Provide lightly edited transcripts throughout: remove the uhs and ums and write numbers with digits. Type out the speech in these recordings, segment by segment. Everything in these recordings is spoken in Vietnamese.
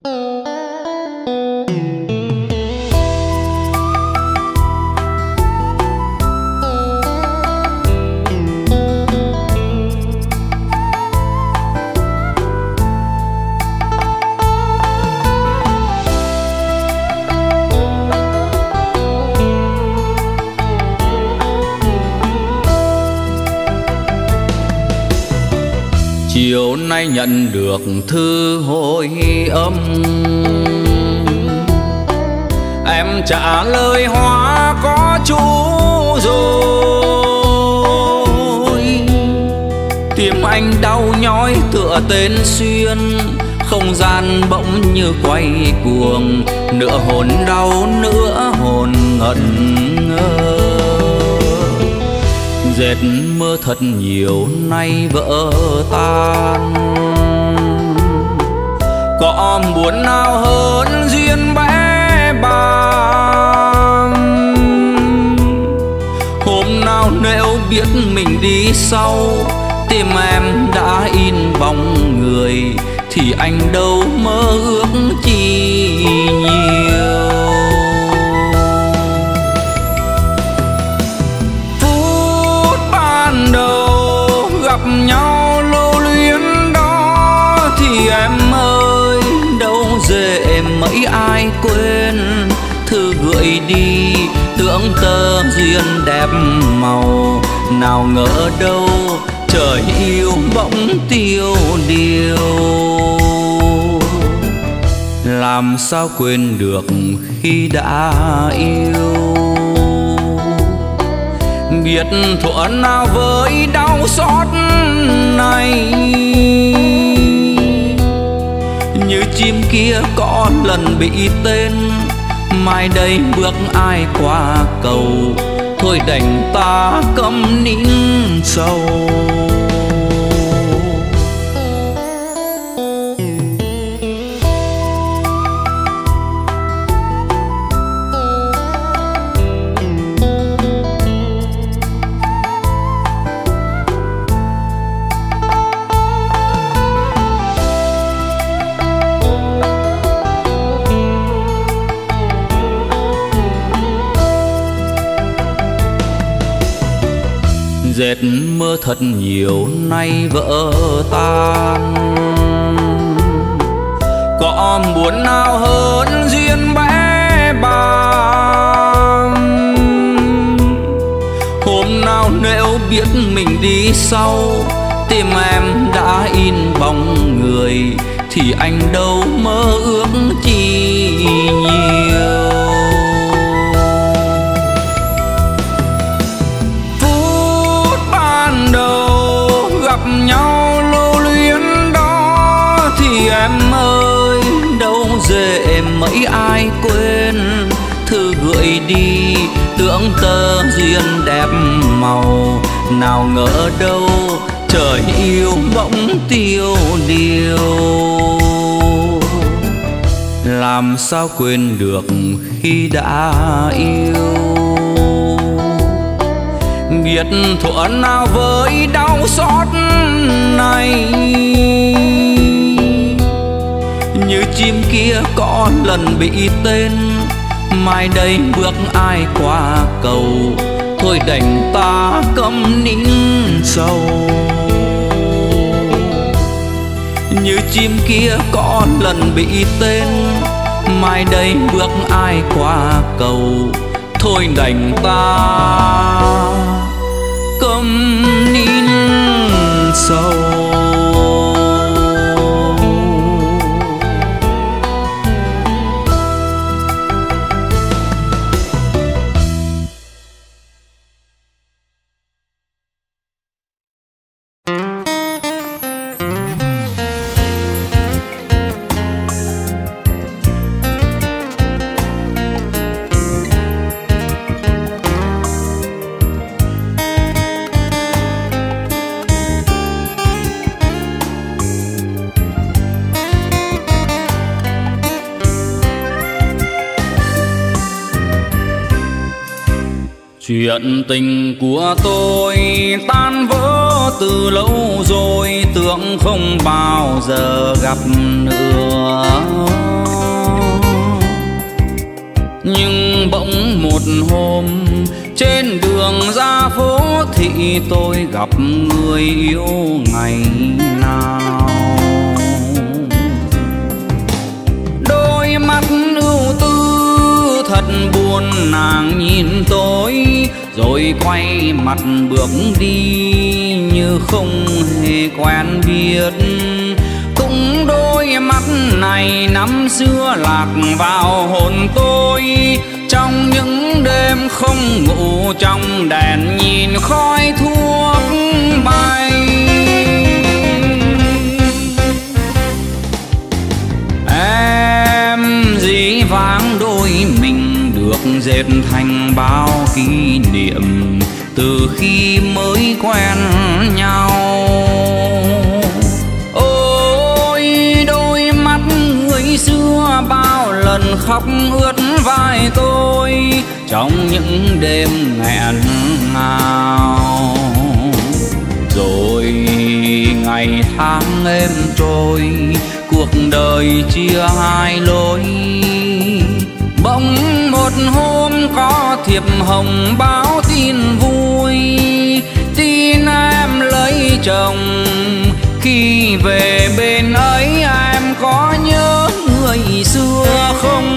Chiều nay nhận được thư hồi âm, em trả lời hoa có chú rồi. Tim anh đau nhói tựa tên xuyên, không gian bỗng như quay cuồng, nửa hồn đau nửa hồn ngẩn ngơ. Dệt mưa thật nhiều nay vỡ tan, có buồn nào hơn duyên bé bàng. Hôm nào nếu biết mình đi sau, tim em đã in bóng người, thì anh đâu mơ ước chi nhiều. Đầu gặp nhau lưu luyến đó thì em ơi, đâu dễ mấy ai quên. Thư gửi đi tưởng tơ duyên đẹp màu, nào ngờ đâu trời yêu bỗng tiêu điều. Làm sao quên được khi đã yêu, biết thuở nào với đau xót này. Như chim kia có lần bị tên, mai đây bước ai qua cầu, thôi đành ta câm nín sầu. Dệt mưa thật nhiều nay vỡ tan, có buồn nào hơn duyên bé bàng. Hôm nào nếu biết mình đi sau, tim em đã in bóng người, thì anh đâu mơ ước chi nhiều. Nhau lưu luyến đó thì em ơi, đâu dễ mấy ai quên. Thư gửi đi tưởng tơ duyên đẹp màu, nào ngờ đâu trời yêu bỗng tiêu điều. Làm sao quên được khi đã yêu, biết thuở nào với đau xót này. Như chim kia có lần bị tên, mai đây bước ai qua cầu, thôi đành ta câm nín sầu. Như chim kia có lần bị tên, mai đây bước ai qua cầu, thôi đành ta câm nín sầu. Chuyện tình của tôi tan vỡ từ lâu rồi, tưởng không bao giờ gặp nữa. Nhưng bỗng một hôm trên đường ra phố thị tôi gặp người yêu ngày nào. Đôi mắt ưu tư thật buồn, nàng nhìn tôi rồi quay mặt bước đi như không hề quen biết. Cũng đôi mắt này năm xưa lạc vào hồn tôi, trong những đêm không ngủ trong đèn nhìn khói thuốc bay. Em dĩ vãng đôi mình được dệt thành bao kỷ niệm từ khi mới quen nhau. Ôi đôi mắt người xưa bao lần khóc ướt vai tôi trong những đêm nghẹn ngào. Rồi ngày tháng êm trôi, cuộc đời chia hai lối. Bỗng một hôm có thiệp hồng báo tin vui, tin em lấy chồng. Khi về bên ấy em có nhớ người xưa không?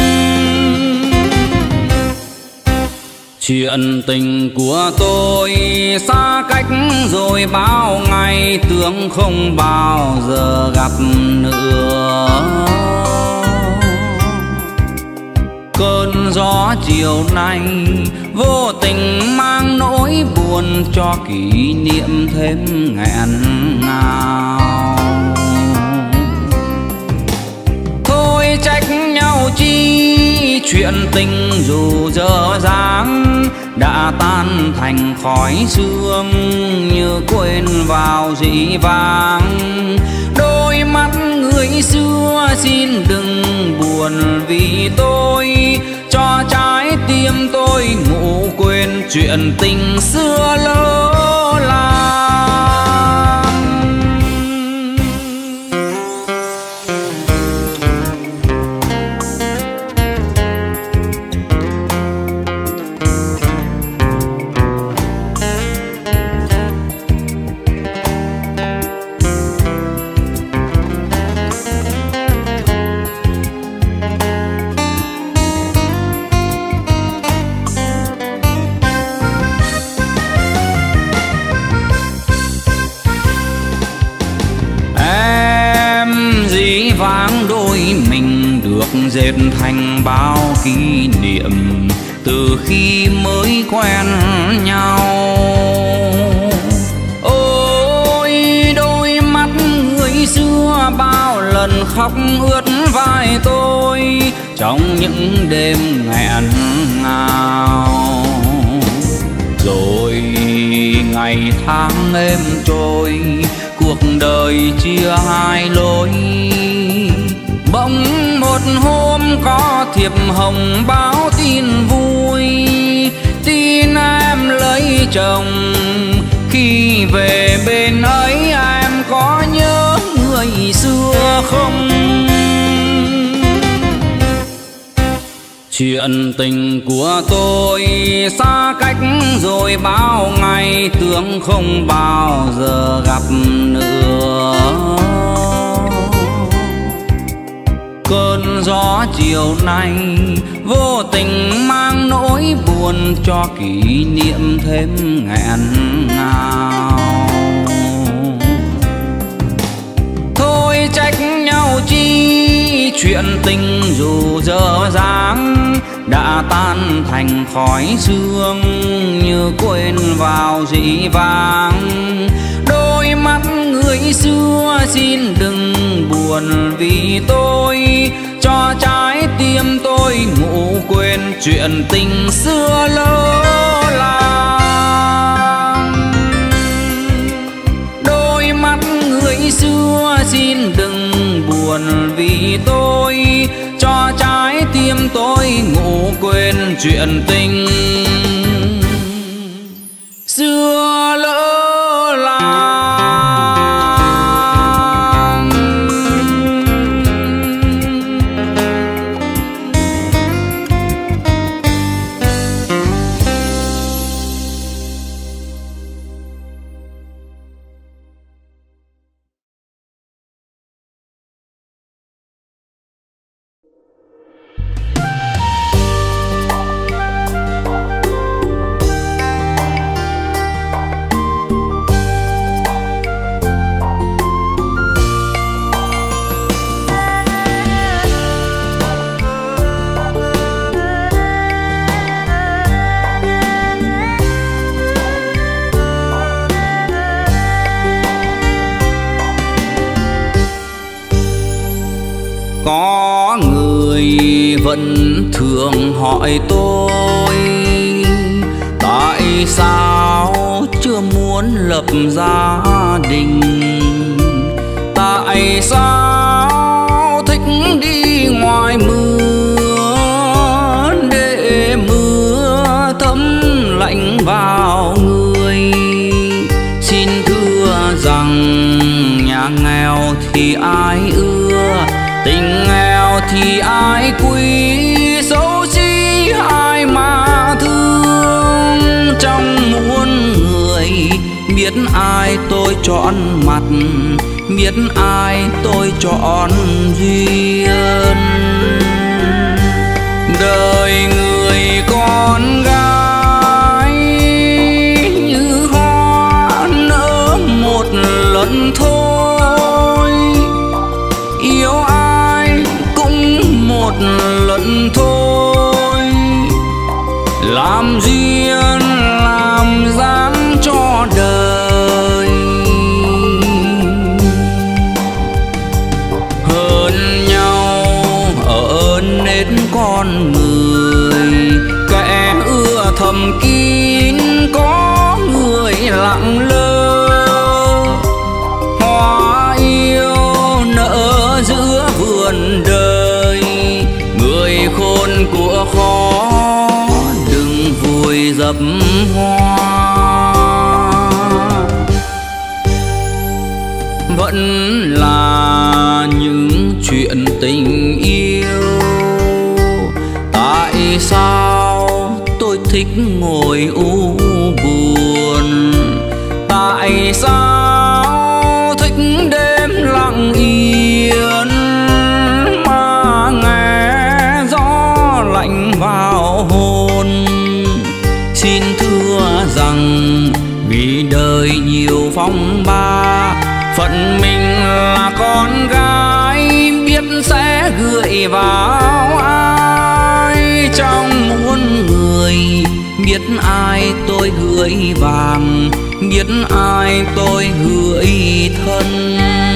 Chuyện tình của tôi xa cách rồi bao ngày, tưởng không bao giờ gặp nữa. Cơn gió chiều nay vô tình mang nỗi buồn cho kỷ niệm thêm nghẹn ngào. Thôi trách nhau chi, chuyện tình dù dở dáng đã tan thành khói sương như quên vào dĩ vãng. Đôi mắt người xưa xin đừng buồn vì tôi, cho trái tim tôi ngủ quên chuyện tình xưa lỡ làng. Vãng đôi mình được dệt thành bao kỷ niệm từ khi mới quen nhau. Ôi đôi mắt người xưa bao lần khóc ướt vai tôi trong những đêm nghẹn ngào. Rồi ngày tháng êm trôi, cuộc đời chia hai lối. Bỗng một hôm có thiệp hồng báo tin vui, tin em lấy chồng. Khi về bên ấy em có nhớ người xưa không? Chuyện tình của tôi xa cách rồi bao ngày, tưởng không bao giờ gặp nữa. Cơn gió chiều nay vô tình mang nỗi buồn cho kỷ niệm thêm nghẹn ngào. Thôi trách nhau chi, chuyện tình dù dở dáng đã tan thành khói sương như quên vào dĩ vãng. Đôi mắt người xưa xin đừng buồn vì tôi, cho trái tim tôi ngủ quên chuyện tình xưa lỡ làng. Đôi mắt người xưa xin đừng buồn vì tôi, cho trái tim tôi ngủ quên chuyện tình xưa lỡ làng. Có người vẫn thường hỏi tôi tại sao chưa muốn lập gia đình, tại sao thích đi ngoài mưa để mưa thấm lạnh vào người. Xin thưa rằng nhà nghèo thì ai ưa, tình nghèo thì ai quý, xấu xí ai mà thương. Trong muôn người biết ai tôi chọn mặt, biết ai tôi chọn duyên. Đời người con gái như hoa nở một lần thôi, yêu ai cũng một lần thôi. Làm duyên làm dáng cho đời, hơn nhau ở nết con người. Kẻ ưa thầm kín, có người lặng lơ. Hoa yêu nở giữa vườn đời, người khôn của khó đừng vùi dập hoa. Vẫn là những chuyện tình yêu, tại sao tôi thích ngồi u buồn, tại sao thích đêm lặng yên mà nghe gió lạnh vào hồn. Xin thưa rằng vì đời nhiều phong ba, phận mình là con gái biết sẽ gửi vào ai. Trong muôn người biết ai tôi gửi vàng, biết ai tôi gửi thân.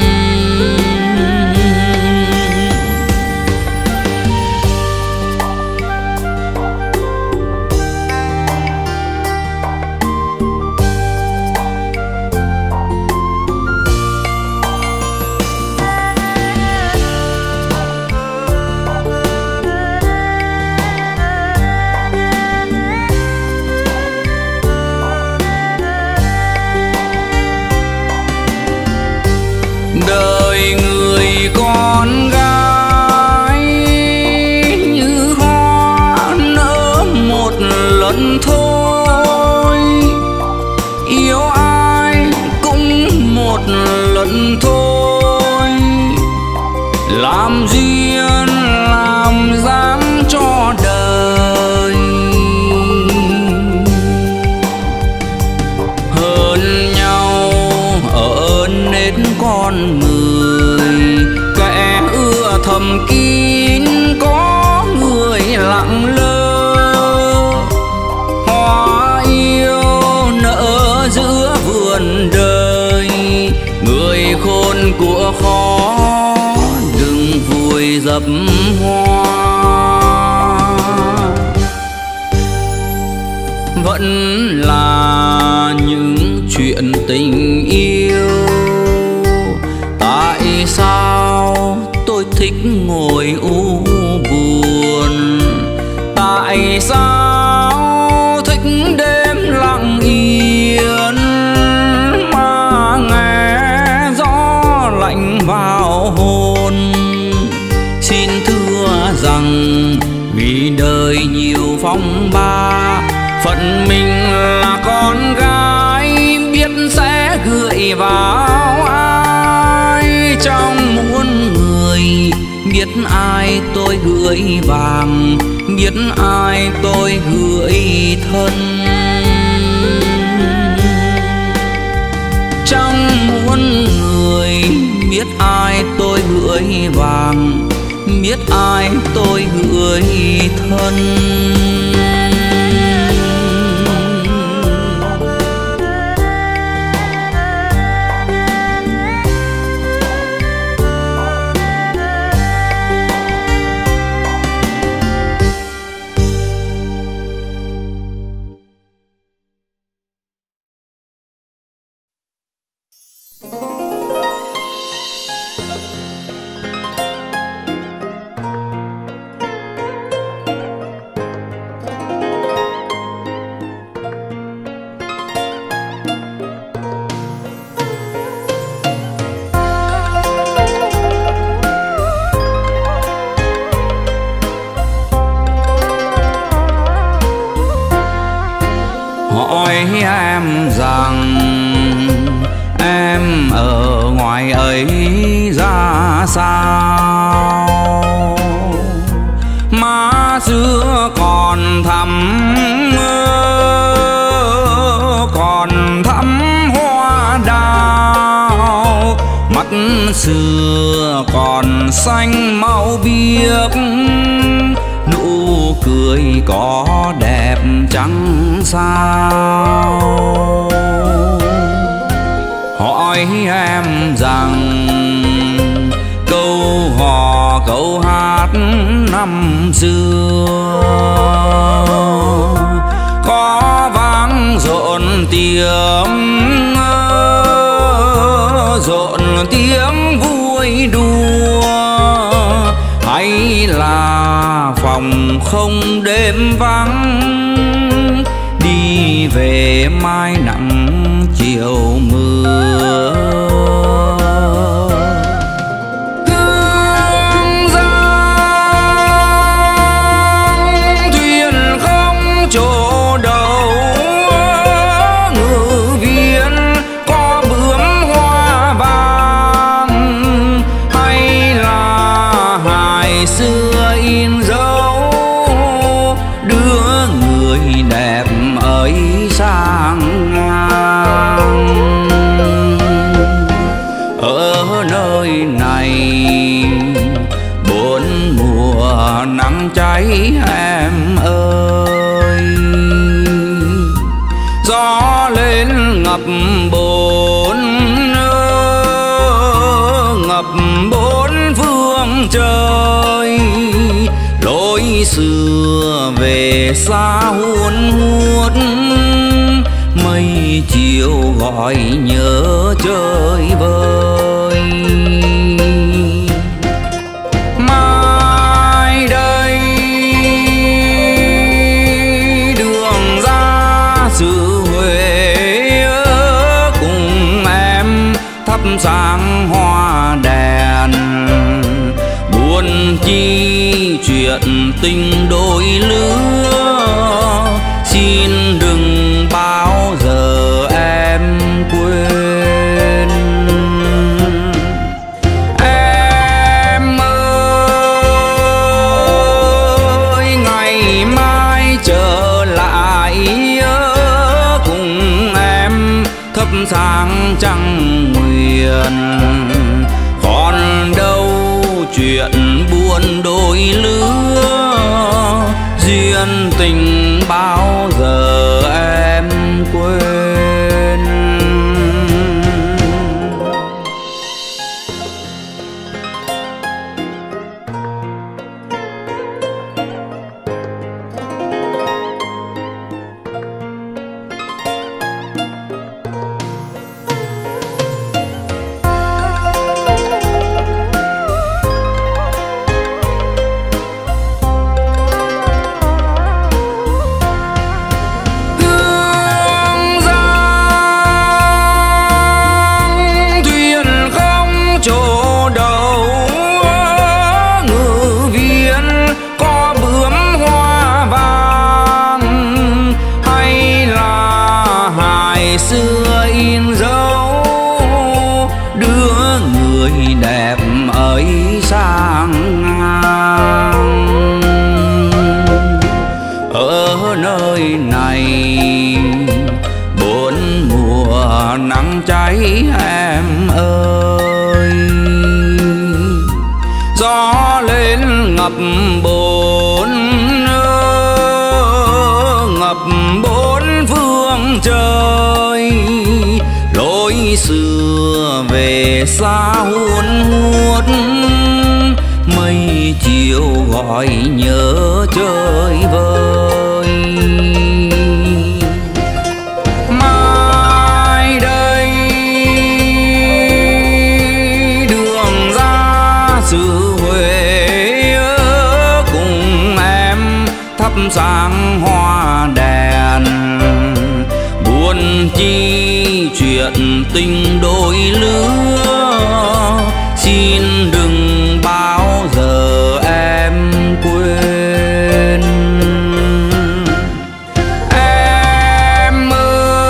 Đời người con gái như hoa nở một lần thôi, yêu ai cũng một lần thôi. Làm duyên làm dáng cho đời, hơn nhau ở nết con người. Kẻ ưa thầm kín, có người lặng lơ. Hoa yêu nở giữa vườn đời, người khôn của khó đừng vùi dập hoa. Vẫn là những chuyện tình yêu, tại sao tôi thích ngồi u buồn, tại sao thích đêm lặng yên mà nghe gió lạnh vào hồn. Xin thưa rằng vì đời nhiều phong ba, phận mình là con gái biết sẽ gửi vào ai. Trong muôn người biết ai tôi gửi vàng, biết ai tôi gửi thân. Trong muôn người biết ai tôi gửi vàng, biết ai tôi gửi thân. em rằng em ở ngoài ấy ra sao, má xưa còn thắm hoa đào, mắt xưa còn xanh màu biếc, nụ cười có đẹp chẳng sao. Hỏi em rằng câu hò câu hát năm xưa có vang rộn tiếng vui đùa, hay là phòng không đêm vắng đi về mai nắng chiều mưa. Hương giang thuyền không chỗ đâu, ngự viên có bướm hoa vàng, hay là hài xưa in dấu đưa người đẹp ấy sang ngang. Ở nơi này bốn mùa nắng cháy em ơi, gió lên ngập bốn phương trời, lối xưa về xa hun hút, mây chiều gọi nhớ chơi vơi. Mai đây đường ra xứ Huế cùng em thắp sáng hoa đèn, buồn chi chuyện tình đôi lứa, xin đừng bao giờ em quên. Em ơi ngày mai trở lại cùng em thắp sáng trăng nguyện, còn đâu chuyện buồn đôi lứa, duyên tình bao giờ em quên. Xưa in dấu đưa người đẹp ấy sang ngang. Ở nơi này bốn mùa nắng cháy em ơi, gió lên ngập bốn phương trời, lối xưa về xa hun hút, mây chiều gọi nhớ chơi vơi. Mai đây đường ra xứ Huế cùng em thắp sáng hoa đèn, buồn chi chuyện tình đôi lứa, xin đừng bao giờ em quên. Em ơi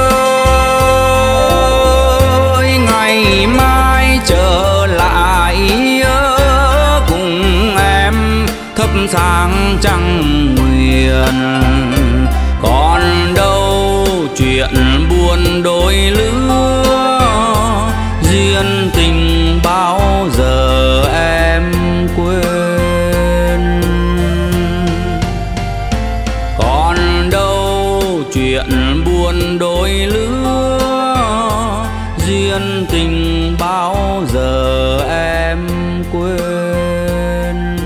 sáng trăng nguyền. Còn đâu chuyện buồn đôi lứa, duyên tình bao giờ em quên. Còn đâu chuyện buồn đôi lứa, duyên tình bao giờ em quên.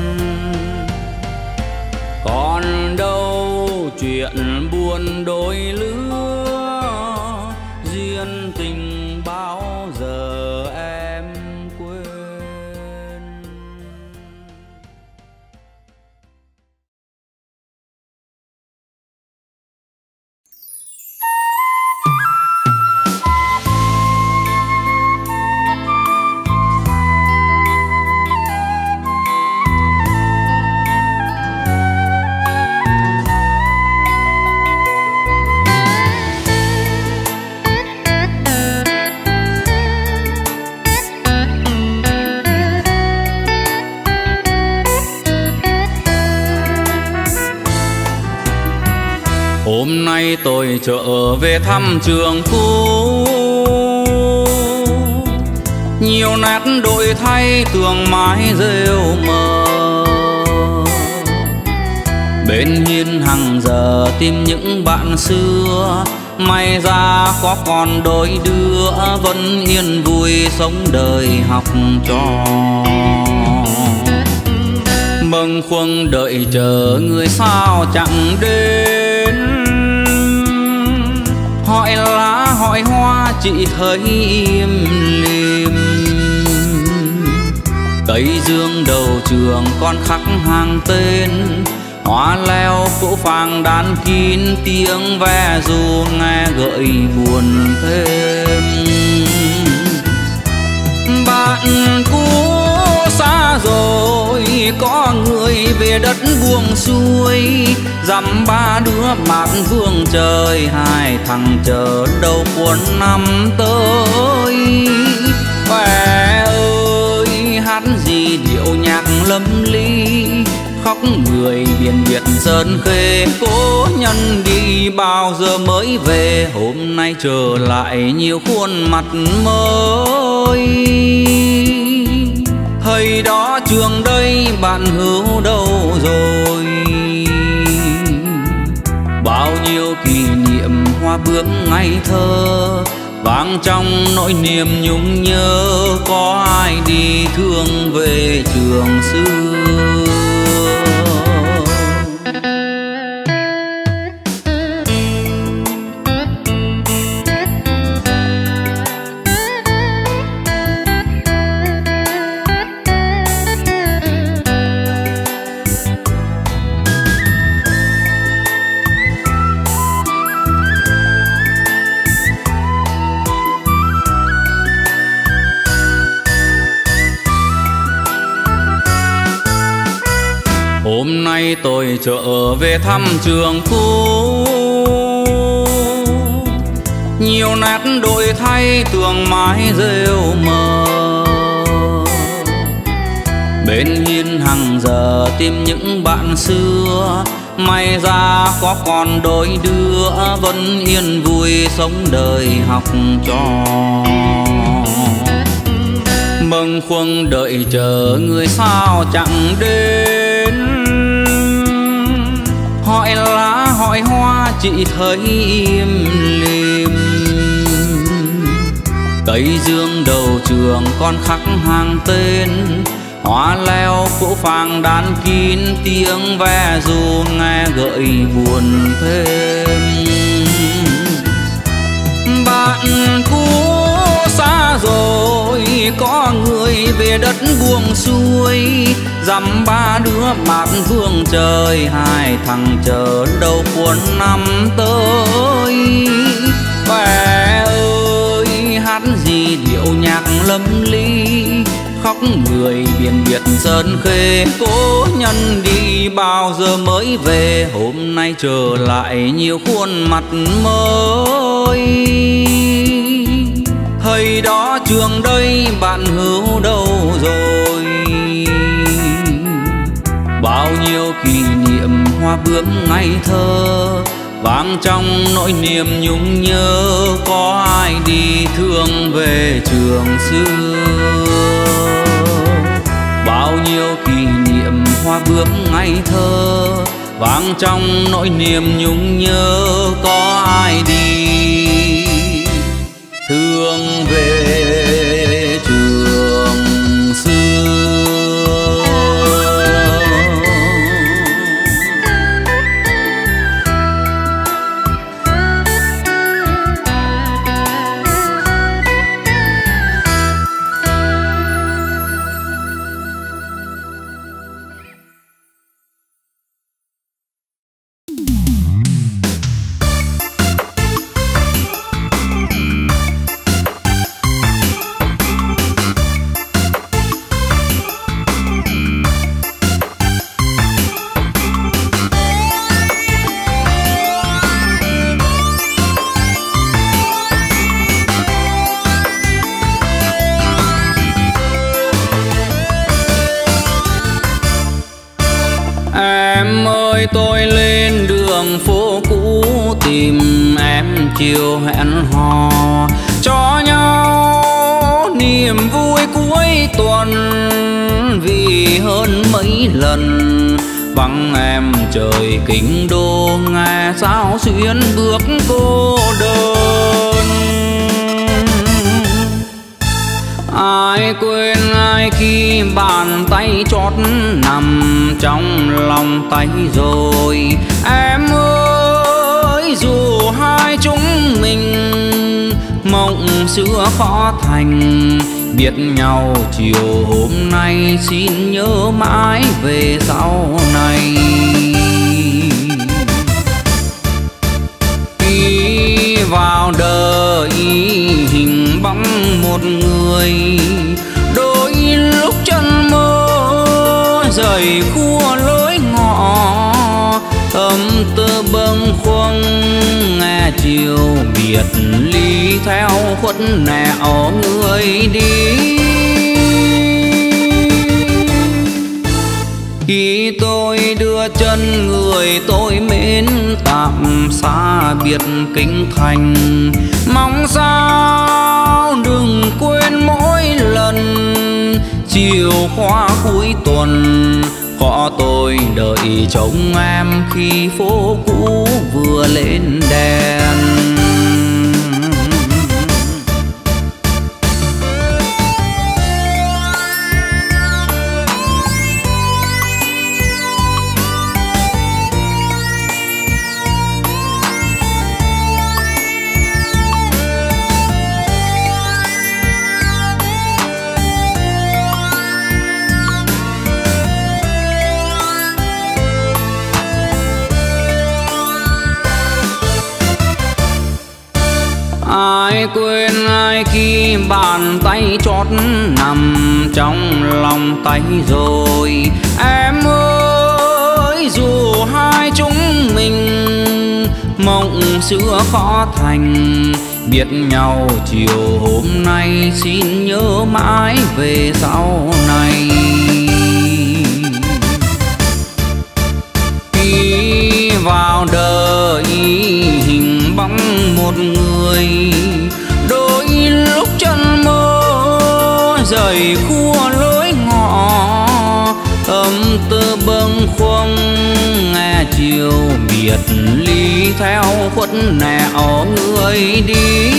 Còn đâu chuyện buồn đôi lứa, duyên tình bao giờ em quên. Hôm nay tôi trở về thăm trường cũ, nhiều nét đổi thay tường mái rêu mờ. Bên hiên hàng giờ tìm những bạn xưa, may ra có còn đôi đứa vẫn yên vui sống đời học trò. Bâng khuâng đợi chờ người sao chẳng đến, hỏi lá hỏi hoa chị thấy im lìm. Cây dương đầu trường con khắc hàng tên, hoa leo cỗ phàng đan kín tiếng ve ru nghe gợi buồn thêm. Bạn cũ xa rồi có người về đất buông xuôi, dăm ba đứa bạn vương trời, hai thằng chờ đâu cuốn năm tới. Bé ơi hát gì điệu nhạc lâm ly, khóc người biển Việt Sơn Khê. Cố nhân đi bao giờ mới về, hôm nay trở lại nhiều khuôn mặt mới. Thầy đó trường đây bạn hữu đâu rồi, bao nhiêu kỷ niệm hoa bướm ngây thơ vang trong nỗi niềm nhung nhớ. Có ai đi thương về trường xưa. Hôm nay tôi trở về thăm trường cũ, nhiều nét đổi thay tường mái rêu mờ. Bên hiên hàng giờ tìm những bạn xưa, may ra có còn đôi đứa vẫn yên vui sống đời học trò. Bâng khuâng đợi chờ người sao chẳng đến, hỏi lá hỏi hoa chị thấy im lìm. Cây dương đầu trường con khắc hàng tên, hoa leo cỗ phàng đan kín tiếng ve ru nghe gợi buồn thêm. Bạn cũ xa rồi có người về đất buông xuôi, dăm ba đứa bạn vương trời, hai thằng chờ đâu cuốn năm tới. Bé ơi hát gì điệu nhạc lâm ly, khóc người biển Việt Sơn Khê. Cố nhân đi bao giờ mới về, hôm nay trở lại nhiều khuôn mặt mới. Thầy đó trường đây bạn hữu đâu rồi, bao nhiêu kỷ niệm hoa bướm ngây thơ, vang trong nỗi niềm nhung nhớ. Có ai đi thương về trường xưa, bao nhiêu kỷ niệm hoa bướm ngây thơ, vang trong nỗi niềm nhung nhớ. Có ai đi thương về trường xưa. Tôi lên đường phố cũ tìm em, chiều hẹn hò cho nhau niềm vui cuối tuần. Vì hơn mấy lần vắng em trời kinh đô, nghe sao xuyên bước cô đơn. Ai quên ai khi bàn tay chót nằm trong lòng tay rồi. Em ơi dù hai chúng mình mộng xưa khó thành, biết nhau chiều hôm nay xin nhớ mãi về sau này. Khi vào đời hình bóng một người, đôi lúc chân mơ rời khua lối ngõ, ấm tơ bâng khuâng nghe chiều biệt ly theo khuất nẻo người đi. Khi tôi đưa chân người tôi mến tạm xa biệt kinh thành, mong sao đừng quên mỗi lần chiều qua cuối tuần có tôi đợi trông em khi phố cũ vừa lên đèn. Ai quên ai khi bàn tay chót nằm trong lòng tay rồi. Em ơi dù hai chúng mình mộng xưa khó thành, biết nhau chiều hôm nay xin nhớ mãi về sau này. Khi vào đời hình bóng một người, đôi lúc chân mơ rời khua lối ngõ, ấm tơ bâng khuâng nghe chiều biệt ly theo khuất nẻo người đi.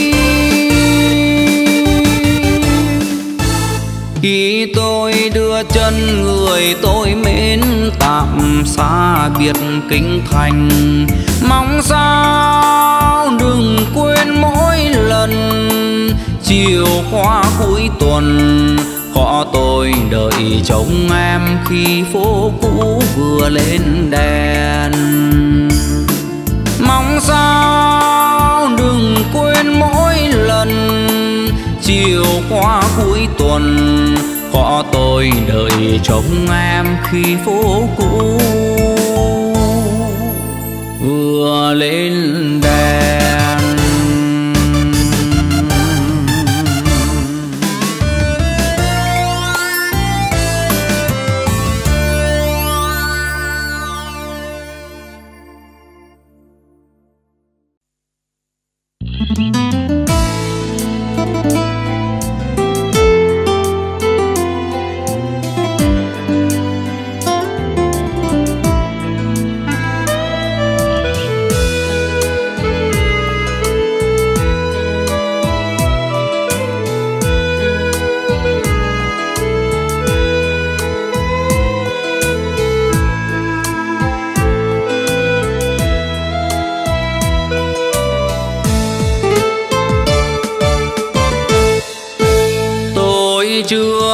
Khi tôi đưa chân người tôi mến tạm xa biệt kinh thành, mong sao đừng quên mỗi lần chiều qua cuối tuần có tôi đợi trông em khi phố cũ vừa lên đèn. Mong sao đừng quên mỗi lần chiều qua cuối tuần có tôi đợi trông em khi phố cũ vừa lên đèn.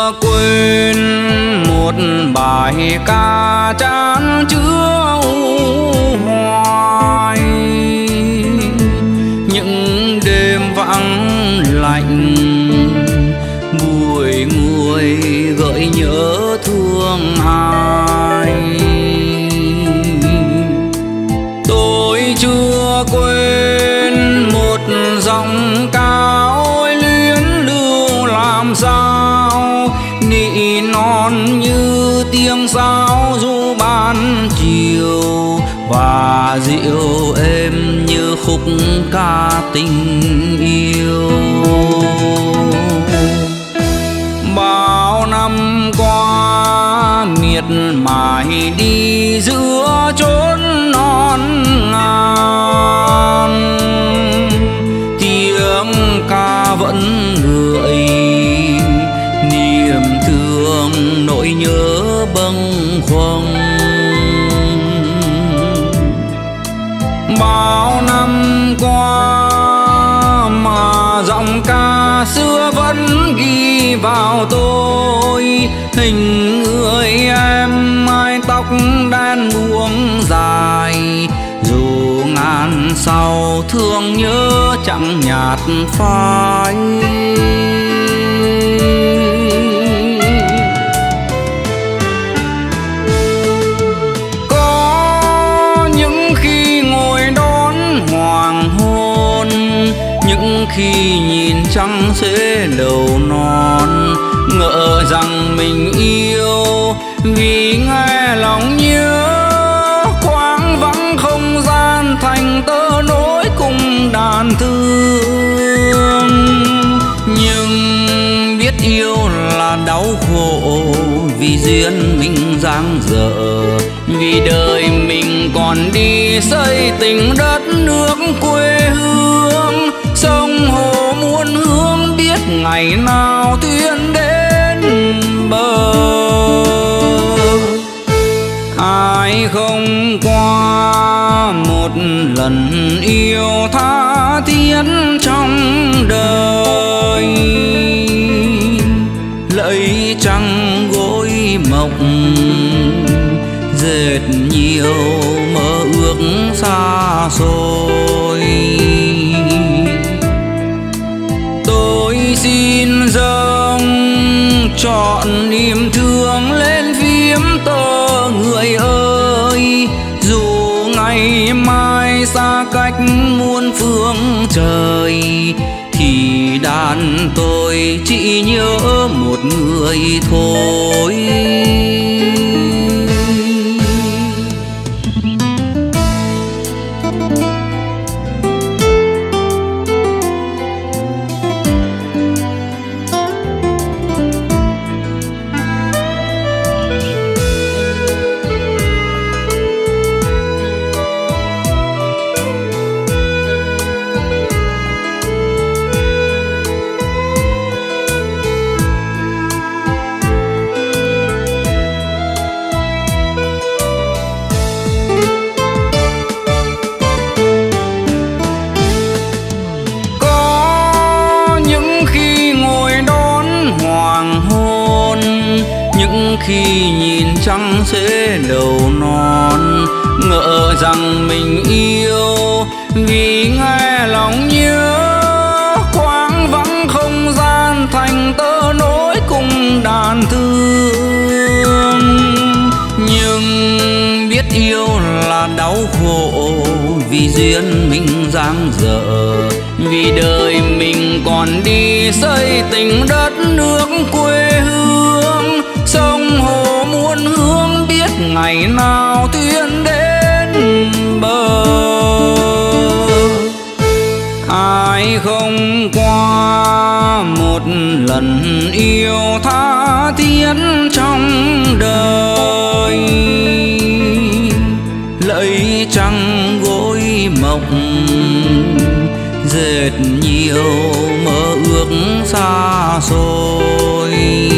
chưa quên một bài ca chan chứa u hoài. Những đêm vắng lạnh buổi người gợi nhớ thương ai. Tôi chưa quên một giọng ca ôi luyến lưu làm sao, nỉ non như tiếng sáo du ban chiều, và dịu êm như khúc ca tình yêu. Bao năm qua miệt mài đi giữa chốn non ngàn, tiếng ca vẫn gợi niềm thương nỗi nhớ bâng khuâng. Bao năm qua mà giọng ca xưa vẫn ghi vào tôi hình người em mái tóc đen buông dài. Dù ngàn sau thương nhớ chẳng nhạt phai. Có những khi ngồi đón hoàng hôn, những khi nhìn trăng xế đầu non, ngỡ rằng mình yêu vì nghe lòng nhớ. Quang vắng không gian thành tơ nối cùng đàn thương, nhưng biết yêu là đau khổ vì duyên mình dang dở. Vì đời mình còn đi xây tình đất nước quê hương, sông hồ muôn hướng biết ngày nào thuyền đến bờ. Ai không qua một lần yêu tha thiết trong đời, lấy trăng gối mộng dệt nhiều mơ ước xa xôi. Tôi xin dâng trọn niềm thương lên phím tơ người ơi. Dù ngày mai xa cách muôn phương trời, thì đàn tôi chỉ nhớ một người thôi. Khi nhìn trăng xế đầu non, ngỡ rằng mình yêu vì nghe lòng nhớ. Quang vắng không gian thành tơ nối cùng đàn thương, nhưng biết yêu là đau khổ vì duyên mình dang dở. Vì đời mình còn đi xây tình đất nước quê hương, sông hồ muôn hướng biết ngày nào thuyền đến bờ. Ai không qua một lần yêu tha thiết trong đời, lấy trăng gối mộng dệt nhiều mơ ước xa xôi.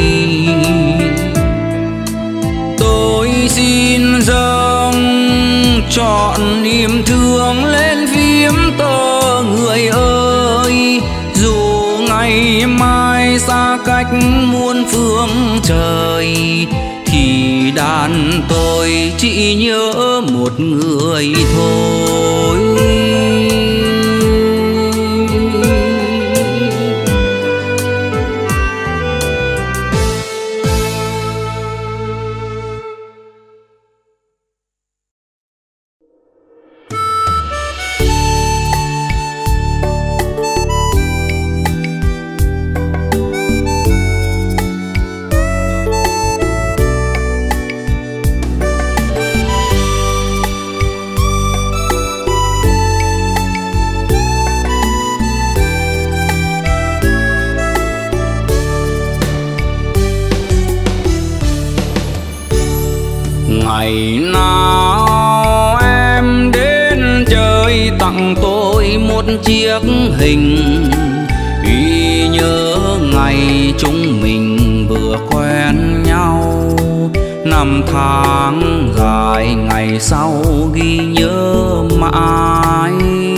Tôi xin dâng trọn niềm thương lên phím tơ người ơi. Dù ngày mai xa cách cách muôn phương trời, thì đàn tôi chỉ nhớ một người thôi. Ngày nào em đến chơi tặng tôi một chiếc hình, ghi nhớ ngày chúng mình vừa quen nhau. Năm tháng dài ngày sau ghi nhớ mãi.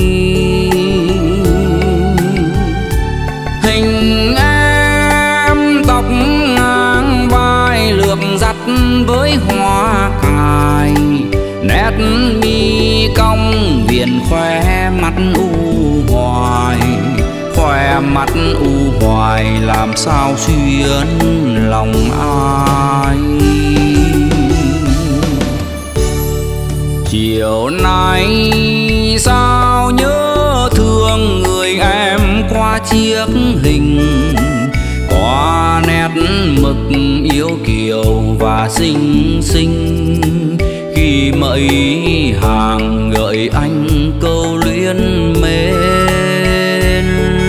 Hình em tóc ngang vai lược dắt với hoa cài, nét mi cong viền khoe mắt u hoài. Khoe mắt u hoài làm sao xuyên lòng ai. Chiều nay sao nhớ thương người em qua chiếc hình, qua nét mực yêu kiều và xinh xinh. Khi mấy hàng gợi anh câu luyến mến,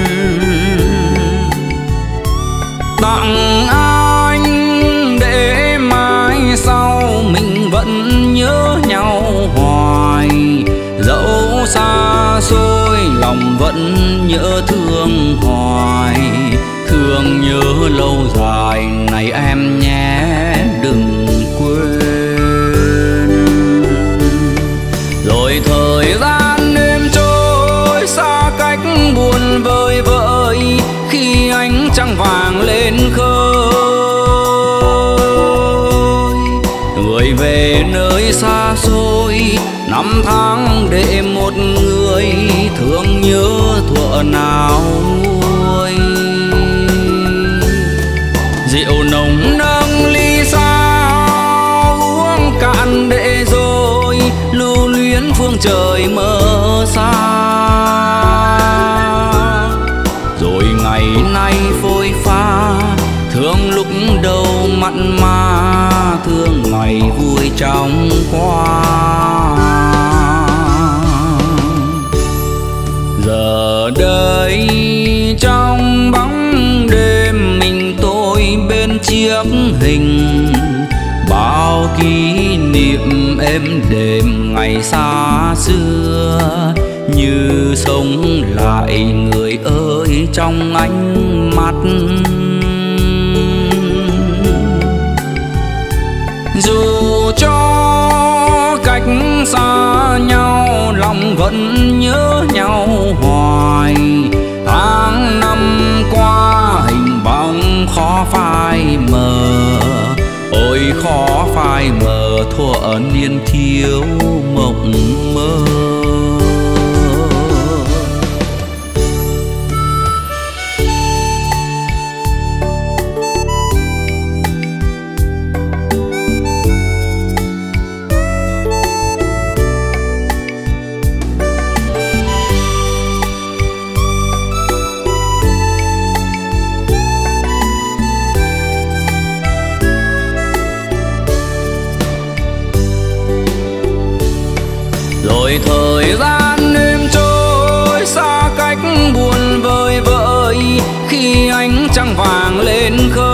tặng anh để mai sau mình vẫn nhớ nhau hoài. Dẫu xa xôi lòng vẫn nhớ thương hoài, thương nhớ lâu dài này em nhé đừng quên. Rồi thời gian đêm trôi xa cách buồn vơi vợi, khi ánh trăng vàng lên khơi. Người về nơi xa xôi, năm tháng để một người thương nhớ thuở nào nguôi. Rượu nồng nâng ly sao uống cạn để rồi lưu luyến phương trời mơ xa. Rồi ngày nay phôi pha thương lúc đầu mặn mà, thương ngày vui trong qua. Giờ đây trong bóng đêm mình tôi bên chiếc hình, bao kỷ niệm êm đềm ngày xa xưa như sống lại người ơi trong ánh mắt. Dù cho cách xa nhau lòng vẫn nhớ nhau hoài. Tháng năm qua hình bóng khó phai mờ, ôi khó phai mờ thuở niên thiếu mộng mơ. Rồi thời gian đêm trôi xa cách buồn vơi vợi, khi ánh trăng vàng lên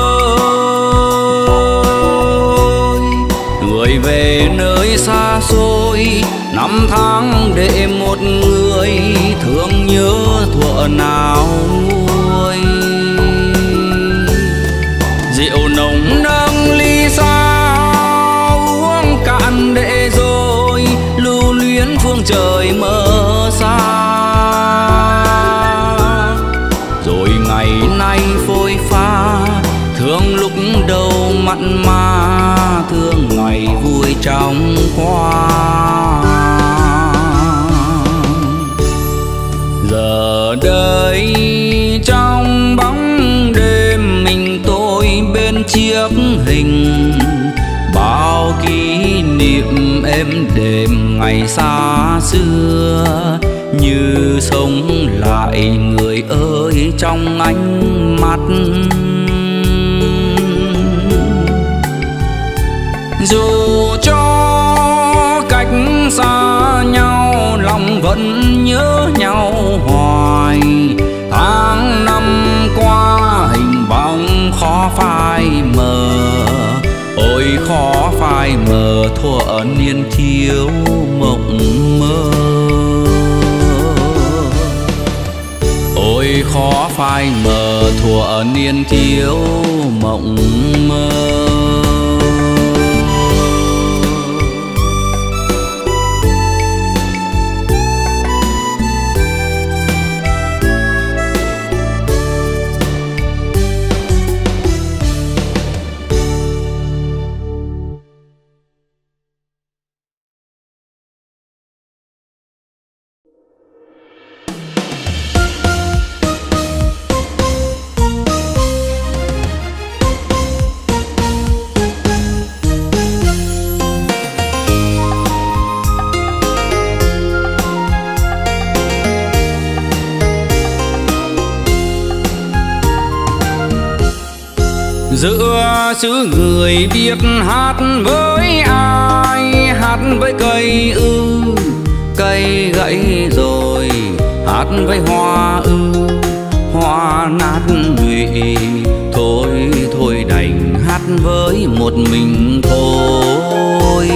khơi. Người về nơi xa xôi, năm tháng để một người thương nhớ thuở nào nguôi. Rượu nồng nâng ly sao uống cạn để rồi lưu luyến phương trời mơ xa. Rồi ngày nay phôi pha mặn mà thương ngày vui trong qua. Giờ đây trong bóng đêm mình tôi bên chiếc hình, bao kỷ niệm êm đềm ngày xa xưa như sống lại người ơi trong ánh mắt. Dù cho cách xa nhau lòng vẫn nhớ nhau hoài. Tháng năm qua hình bóng khó phai mờ, ôi khó phai mờ thuở niên thiếu mộng mơ. Ôi khó phai mờ thuở niên thiếu mộng mơ. Giữa xứ người biết hát với ai, hát với cây ư, cây gãy rồi, hát với hoa ư, hoa nát nhụy. Thôi thôi đành hát với một mình thôi.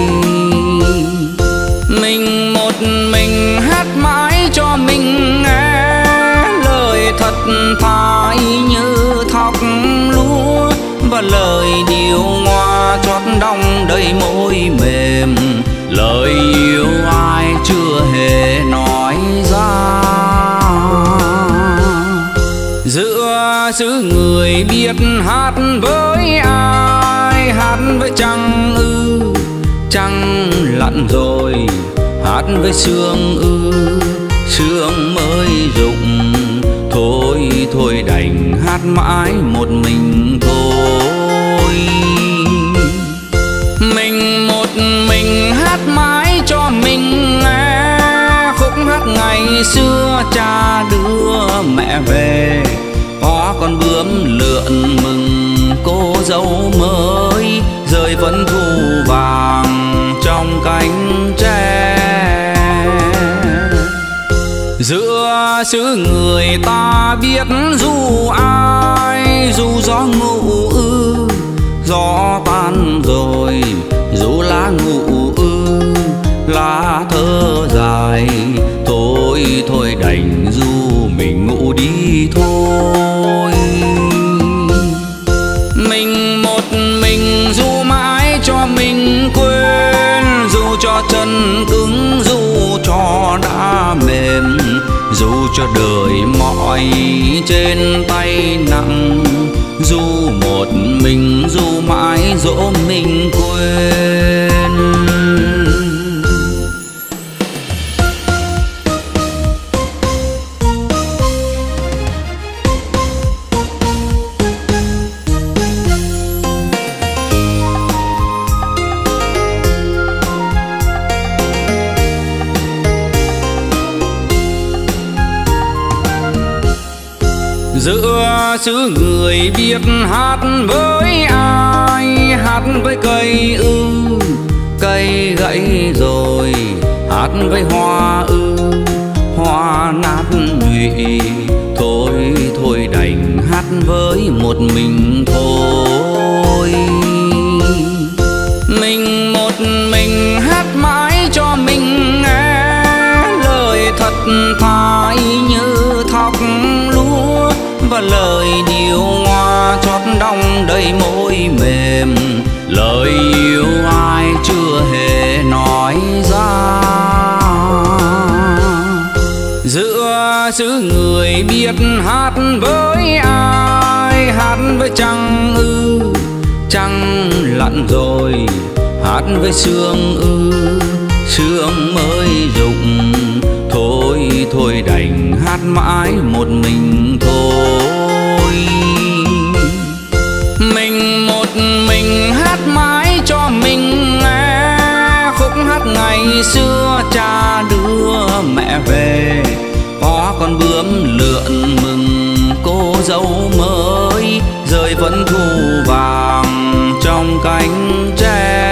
Mình một mình hát mãi cho mình nghe, lời thật thà như thóc lúa, và lời điều ngoa chót đong đầy môi mềm. Lời yêu ai chưa hề nói ra. Giữa xứ người biết hát với ai, hát với trăng ư, trăng lặn rồi, hát với sương ư, sương mới rụng. Thôi thôi đành hát mãi một mình thôi. Mình một mình hát mãi cho mình nghe, khúc hát ngày xưa cha đưa mẹ về. Có con bướm lượn mừng cô dâu mới, rơi vẫn thu vàng trong cánh tre. Giữa xứ người ta biết dù ai, dù gió ngủ ư, gió tan rồi, dù lá ngủ ư, lá thơ dài. Thôi thôi đành dù mình ngủ đi thôi. Mình một mình dù mãi cho mình quên, dù cho chân cứng, dù cho đã mềm, dù cho đời mỏi trên tay nặng, dù một mình, dù mãi dỗ mình quên. Giữa xứ người biết hát với ai, hát với cây ư, cây gãy rồi, hát với hoa ư, hoa nát nhụy. Thôi thôi đành hát với một mình thôi. Mình một mình hát mãi cho mình nghe, lời thật thà như thóc lúa, và lời điều ngoa chót đong đầy môi mềm. Lời yêu ai chưa hề nói ra. Giữa xứ người biết hát với ai, hát với trăng ư, trăng lặn rồi, hát với sương sương mới rụng. Thôi thôi đành hát mãi một mình thôi. Mình một mình hát mãi cho mình nghe khúc hát ngày xưa cha đưa mẹ về. Có con bướm lượn mừng cô dâu mới, rơi vẫn thu vàng trong cánh tre.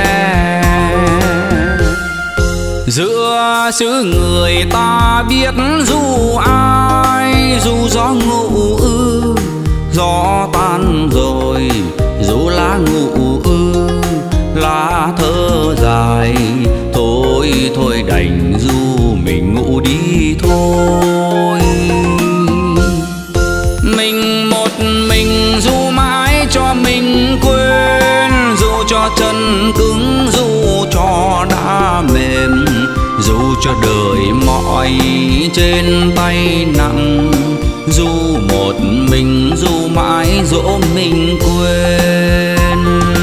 Giữa xứ người ta biết ru ai, ru gió ngủ gió tan rồi, ru lá ngủ lá thơ dài. Thôi thôi đành ru mình ngủ đi thôi. Mình một mình ru mãi cho mình quên, ru cho chân cứng, ru cho đã mềm, ru cho đời mỏi trên tay nặng. Ru một mình ru mãi dỗ mình quên.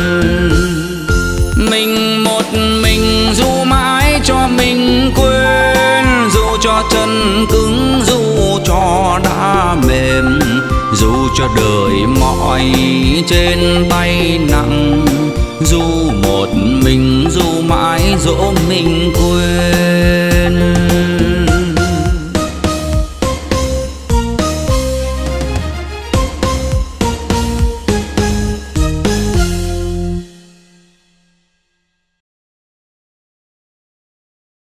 Mình một mình ru mãi cho mình quên, ru cho chân cứng, ru cho đã mềm, ru cho đời mỏi trên tay nặng. Ru một mình ru mãi dỗ mình quên.